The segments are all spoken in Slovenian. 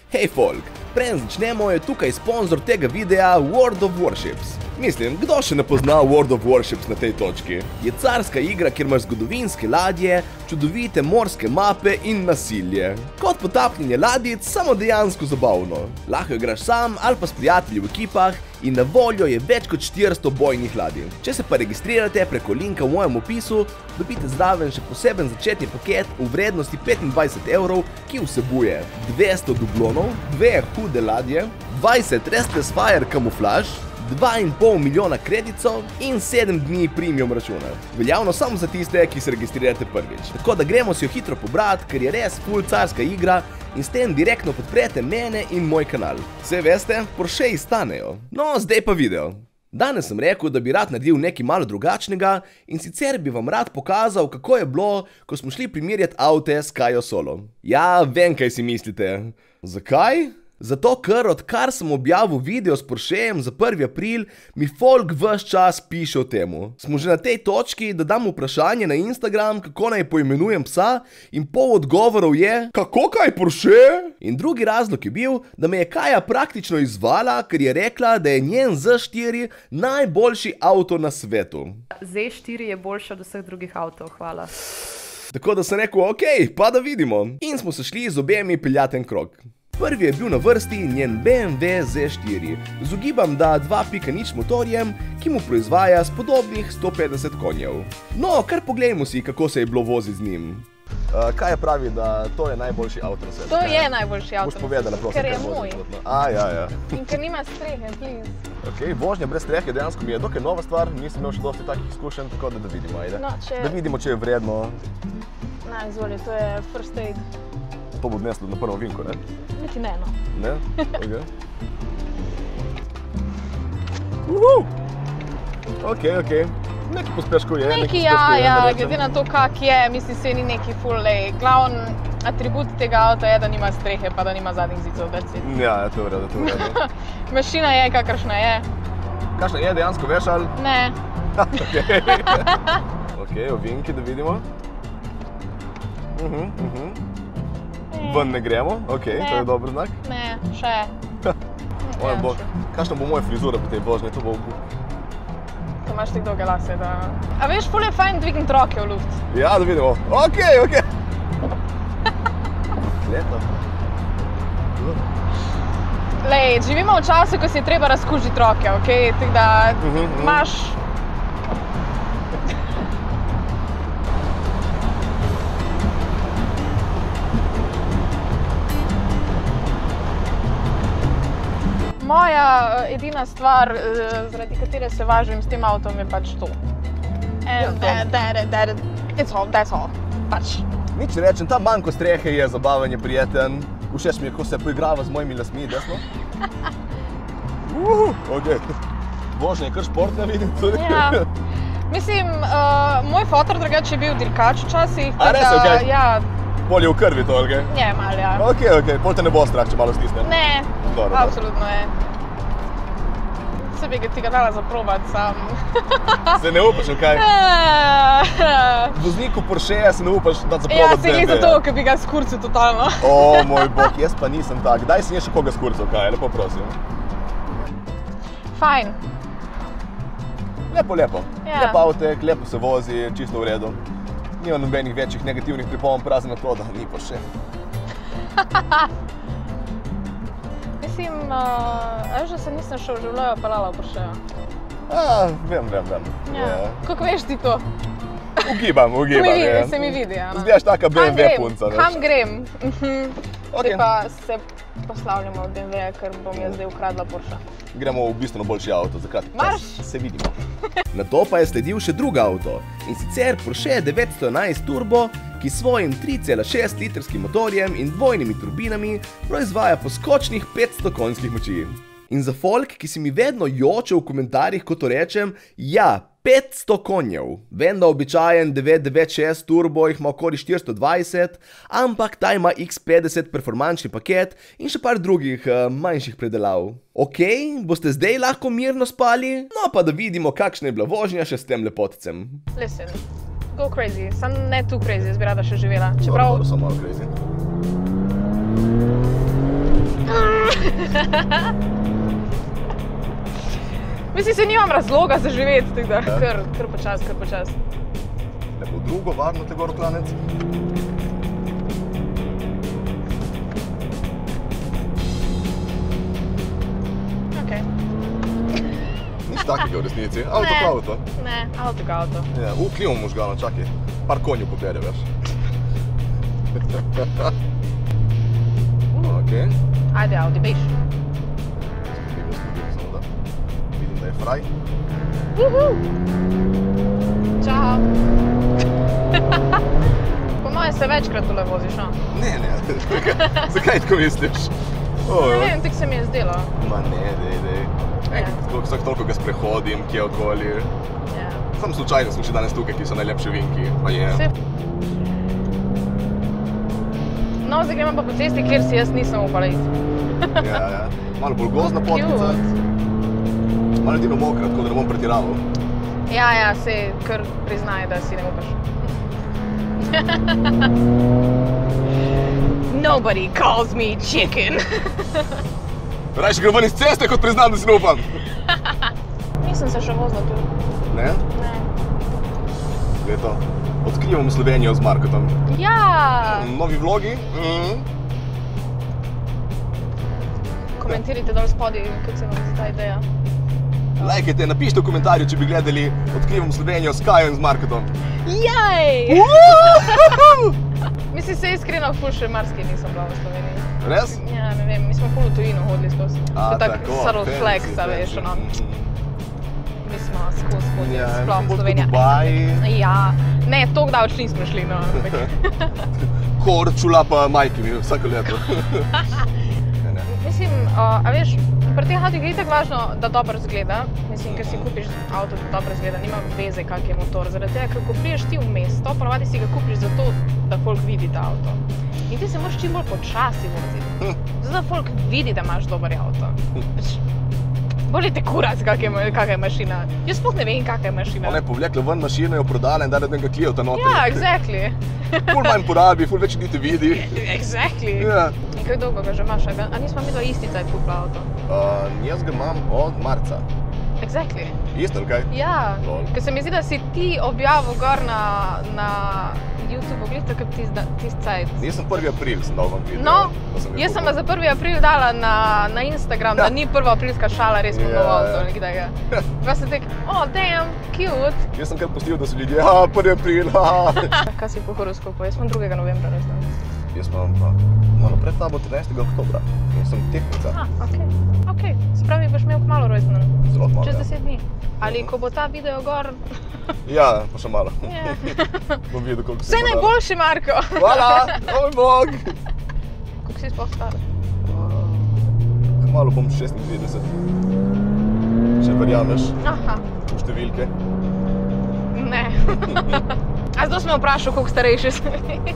Hej folk, preden začnemo je tukaj sponzor tega videa World of Warships. Mislim, kdo še ne pozna World of Warships na tej točki? Je carska igra, kjer imaš zgodovinske ladje, čudovite morske mape in nasilje. Kot potapljanje ladjic, samo dejansko zabavno. Lahko igraš sam ali pa s prijatelji v ekipah in na voljo je več kot 400 bojnih ladij. Če se pa registrirate preko linka v mojem opisu, dobite zraven še poseben začetni paket v vrednosti 25 €, ki vsebuje 200 dublonov, 2 hude ladje, 20 Restless Fire kamuflaž, 2,5 milijona kreditov in 7 dni premium računa. Veljavno samo za tiste, ki se registrirate prvič. Tako da gremo si jo hitro pobrati, ker je res full carska igra in s tem direktno podprete mene in moj kanal. Vse veste, Porsche stanejo. No, zdaj pa video. Danes sem rekel, da bi rad naredil nekaj malo drugačnega in sicer bi vam rad pokazal, kako je bilo, ko smo šli primerjati avte s Kajo Solo. Ja, vem, kaj si mislite. Zakaj? Zato, ker odkar sem objavil video s Porschejem za 1. april, mi folk ves čas piše o temu. Smo že na tej točki, da dam vprašanje na Instagram, kako naj poimenujem psa, in pol odgovorov je, kako kaj Porsche? In drugi razlog je bil, da me je Kaja praktično izvala, ker je rekla, da je njen Z4 najboljši avto na svetu. Z4 je boljši od vseh drugih avtov, hvala. Tako da sem rekel, ok, pa da vidimo. In smo se šli z obemi peljati en krog. Prvi je bil na vrsti njen BMW Z4, z ugibam da 2.0 motorjem, ki mu proizvaja spodobnih 150 konjev. No, kar poglejmo si, kako se je bilo voziti z njim. Kaj je pravi, da to je najboljši avto na svetu? To je najboljši avto. Boš povedala, prosim, ker je moj. Ja. In ker nima strehe, please. Ok, vožnja brez strehe dejansko mi je dokaj nova stvar, nisem imel še dosti takih izkušenj, tako da vidimo, ajde. No, da vidimo, če je vredno. Na, izvoli, to je first aid. To bo odneslo na prvo vinko, ne? Niti ne, no. Ne? Ok. Ok. Neki pospeškov je. Neki ja, glede na to, kak je, mislim, se ni neki full lay. Glavni atribut tega avta je, da nima strehe, pa da nima zadnjih zidov, that's it. Ja, to je v redu. Mašina je, kakršna je. Kakšna je, dejansko veš ali? Ne. Ok, ovinki, da vidimo. Ven ne gremo, ok, to je dober znak. Ne, še. Moj bog, kakšna bo moja frizura po tej vožnji, to bo Ko imaš ti dolge lase, da... A veš, ful je fajn dvigniti roke v luft. Ja, da vidimo. Ok. Lepo. Lej, živimo v času, ko si je treba razkužiti roke, ok? Tako da imaš... Moja edina stvar, zaradi katere se važim s tem avtom, je pač to. That's all. Pač. Nič ne rečem, ta manjko strehe je zabaven, je prijeten. Všeč mi je, ko se poigrava z mojimi lasmi, desno. Ok. Vožnja je kar športna, vidim tudi. Ja. Mislim, moj fotor drugače je bil dirkač včasih. A res, ok? Ja. Bolj je v krvi to, ali kaj? Je, malo, ja. Ok, pol te ne bo strah, če malo stisne. Ne, Dobro. absolutno je. Se bi ti ga dala zaprobat sam. Se ne upaš, ali kaj? Vozniku Porscheja se ne upaš dati zaprobat Ja, BMW. se gleda to, ker bi ga skurcil totalno. O, moj bog, jaz pa nisem tak. Daj si še koga skurcil, kaj, lepo prosim. Fajn. Lepo. Ja. Lep avtek, lepo se vozi, čisto v redu. Nima nobenih večjih negativnih pripomb, razen na to, da ni Porsche. Mislim, veš, da se nisem še v življenju peljala v Porscheja. Vem. Ja. Kako veš ti to? Ugibam, Se mi vidi, ja. Zgledaš taka BMW punca, veš. Kam grem? Ok. Zdaj pa se poslavljamo od BMW-ja, ker bom jaz zdaj ukradla Porsche. Gremo v bistveno boljši avto, za kratki čas Marš! se vidimo. Nato pa je sledil še drug avto, in sicer Porsche 911 Turbo, ki s svojim 3,6 litrskim motorjem in dvojnimi turbinami proizvaja poskočnih 500 konjskih moči. In za folk, ki si mi vedno joče v komentarjih, ko to rečem, ja, 500 konjev. Vem, da običajen 996 Turbo jih ima okoli 420, ampak ta ima X50 performančni paket in še par drugih manjših predelav. Ok, boste zdaj lahko mirno spali? No pa da vidimo, kakšna je bila vožnja še s tem lepotcem. Listen, go crazy, sam ne too crazy, jaz bi rada še živela. Čeprav... Dobro, samo malo crazy. Mislim, se nimam razloga za živeti, tako da kar počas. Lepo drugo, varno te gor klanec. Okej. Nič takega v resnici, avto pa avto. Ne, avto ka avto. Ja, klimo možgano, čakaj. Par konju pobere, veš. Okej. Ajde, Audi, bež. Vidim, da je fraj. Čau. Po moje se večkrat tule voziš, no? Ne, zakaj tako misliš? Ne vem, tako se mi je zdelo. Ma ne, dej. Vsak toliko ga sprehodim, kje okoli. Sam slučajno smo še danes tukaj, ki so najlepše vinki, pa je. No, zdaj gremo pa po cesti, kjer si jaz nisem upala iti. Ja. Malo bolj gozdna potnica. Malo edino mokra, tako da ne bom pretiraval. Ja, se kar priznaj, da si ne upaš. Nobody calls me chicken. Rajši grem ven iz ceste, kot priznam, da si ne upam. Nisem se še vozila tu. Ne? Ne. Leto. Odkrivamo Slovenijo z Markotom. Ja! Novi vlogi. Komentirajte dol spodaj, kako se vam zdi ta ideja. Lajkajte, napišite v komentarju, če bi gledali Odkrivamo Slovenijo s Kajo in z Markotom. Jej! Mislim, se iskreno ful še marsikaj nisem bila v Sloveniji. Res? Ja, ne vem, mi smo ful v tujino hodili skozi. To je tako subtle flex, a veš, ono. Mi smo skozi hodili, sploh v Slovenija. Dubai. Ja, ne, toliko daleč nismo šli, no. Korčula pa majkimi vsako leto. Mislim, a veš, pri teh avtih je itak važno, da dobro izgleda. Mislim, ker si kupiš avto, da dobro izgleda, nima veze, kak je motor. Zaradi tega, ker ko priješ ti v mesto, ponavadi si ga kupiš zato, da folk vidi ta avto. In ti se moraš čim bolj počasi voziti. Zato, da folk vidi, da imaš dober avto. Boli te kurac, kaka je mašina. Jaz sploh ne vem, kaka je mašina. Ona je povlekla ven mašino, jo prodala in dala nekaj Cliota noter. Ja, exactly. Ful manj porabi, ful več ljudi te vidi. Exactly. Ja. In kako dolgo ga že imaš? A nismo mi do isti cajt kupila avto? Jaz ga imam od marca. Exactly. Isto, ali kaj? Ja, ker se mi zdi, da si ti objavil gor na YouTube, glih tako tist cajt. Nisem 1. april sem dal vam video. No, jaz sem ga za 1. april dala na Instagram, da ni 1. aprilska šala, res imam nov avto nekdega. Pa sem tek, oh damn, cute. Jaz sem kar pustil, da so ljudje, 1. april, Kaj si po horoskopu? Jaz sem 2. novembra razdan. Jaz imam pa, pred tabo 13. oktobra. Jaz sem tehnica. Okej. Se pravi, boš imel kmalu rojstnen. Zelo kmalu, čez 10 dni. Ali ko bo ta video gor... Ja, pa še malo. Bom videl, koliko se Vse najboljši, Marko! Hvala, moj bog! Koliko si sploh star? Kmalu bom 36. Če verjameš Aha. v številke. Ne. A zdaj smo vprašal, koliko starejši si.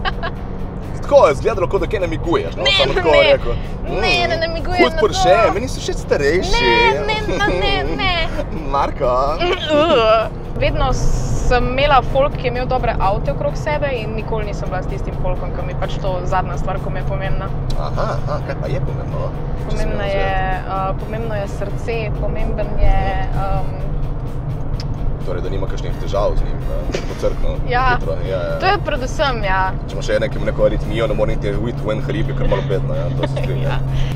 Tako je izgledalo, kot da kaj namiguješ, no? Samo tako rekel. Ne namigujem na to. Hud Porsche, meni so še starejši. Ne. Marko. Vedno sem imela folk, ki je imel dobre avte okrog sebe in nikoli nisem bila s tistim folkom, ki mi pač to zadnja stvar, ko mi je pomembna. Aha, kaj pa je pomembno? Pomembno je srce, pomemben je... Torej, da nima kakšnih težav z njim, pocrkno. Ja, to je predvsem, ja. Če ima še neko aritmijo, ne mora niti ujeti v en hrib, je kar malo bedno, ja, to se strinja.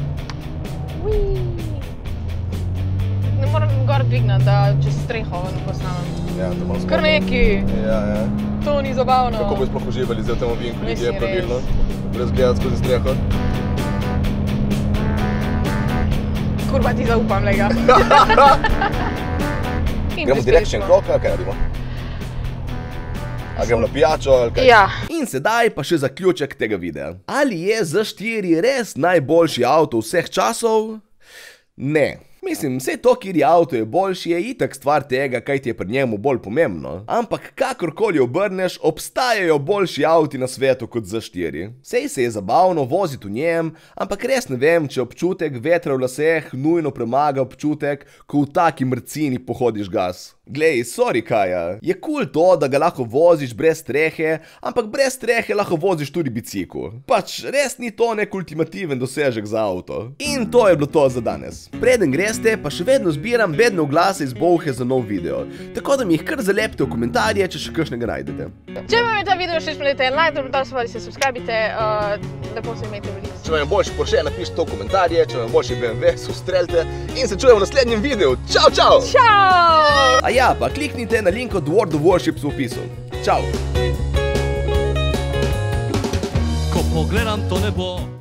Ne moram gor dvignati, da čez streho posnamem. Ja, to malo Kar neki. Ja. To ni zabavno. Kako bi sploh uživali zdaj v tem ovinku, ljudje pravilno, brez gledati skozi streho? Kurva ti zaupam, lega. Gremo direktion krok, ali kaj naredimo? Ali gremo na pijačo, ali kaj? Ja. In sedaj pa še zaključek tega videa. Ali je Z4 res najboljši avto vseh časov? Ne. Mislim, vse to, kjer je avto je boljši, je itak stvar tega, kaj ti je pri njemu bolj pomembno. Ampak kakorkoli obrneš, obstajajo boljši avti na svetu kot Z4. Sej se je zabavno voziti v njem, ampak res ne vem, če občutek vetra v laseh nujno premaga občutek, ko v taki mrcini pohodiš gas. Glej, sorry Kaja, je cool to, da ga lahko voziš brez strehe, ampak brez strehe lahko voziš tudi bicikl. Pač res ni to nek ultimativen dosežek za avto. In to je bilo to za danes. Preden greste, pa še vedno zbiram bedne oglase iz Bolhe za nov video, tako da mi jih kar zalepite v komentarje, če še kakšnega najdete. Če vam je ta video všeč, dajte like, komentar, se subscribite, lepo se imejte veliko. Če vam je boljši Porsche, napišite to v komentarje, če vam je boljši BMW, se ustrelite in se čujemo v naslednjem videu. Čau, čau! Čau! A ja, pa kliknite na link od World of Warships v opisu. Čau! Ko pogledam to nebo